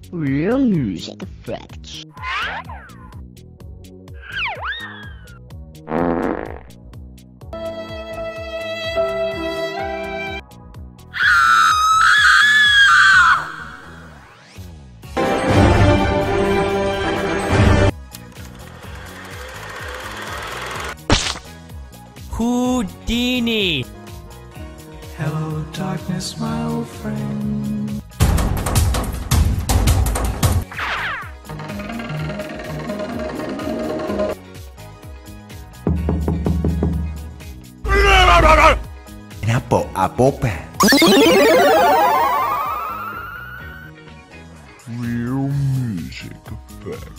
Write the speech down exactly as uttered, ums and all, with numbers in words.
Real music effects. Houdini. Hello, darkness, my old friend. Napo apopa. Real music effect.